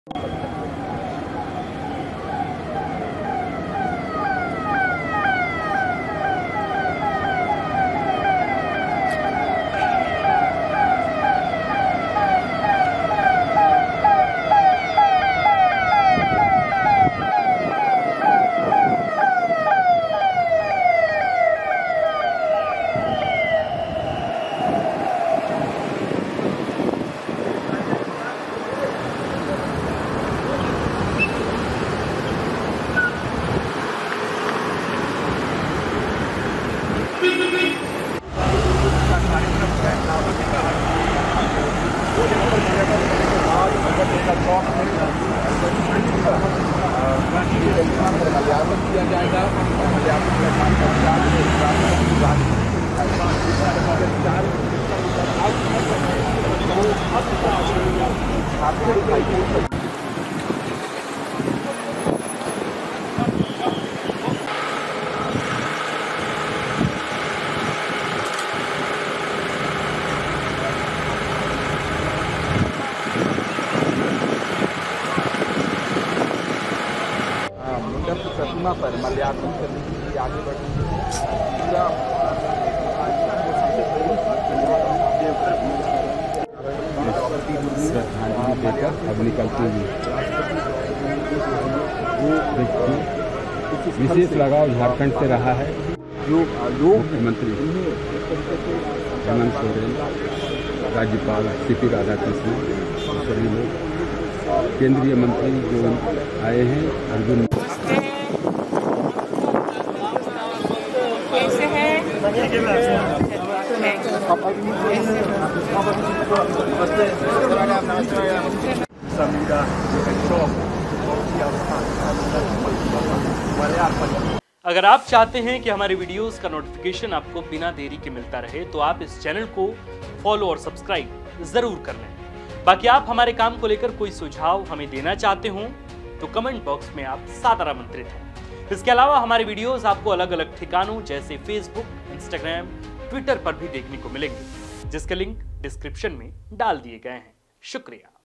किया जाएगा। प्रतिमा पर माल्यार्पण करने के लिए आगे बढ़े श्रद्धांजलि देकर अब निकलते हुए विशेष लगाव झारखंड से रहा है। जो मुख्यमंत्री हेमंत सोरेन, राज्यपाल सीपी राधाकृष्णन, सभी लोग, केंद्रीय मंत्री जो आए हैं, अर्जुन कैसे है? अगर आप चाहते हैं कि हमारे वीडियोस का नोटिफिकेशन आपको बिना देरी के मिलता रहे तो आप इस चैनल को फॉलो और सब्सक्राइब जरूर कर लें। बाकी आप हमारे काम को लेकर कोई सुझाव हमें देना चाहते हो तो कमेंट बॉक्स में आप सादर आमंत्रित हैं। इसके अलावा हमारे वीडियोस आपको अलग अलग ठिकानों जैसे फेसबुक, इंस्टाग्राम, ट्विटर पर भी देखने को मिलेंगे, जिसके लिंक डिस्क्रिप्शन में डाल दिए गए हैं। शुक्रिया।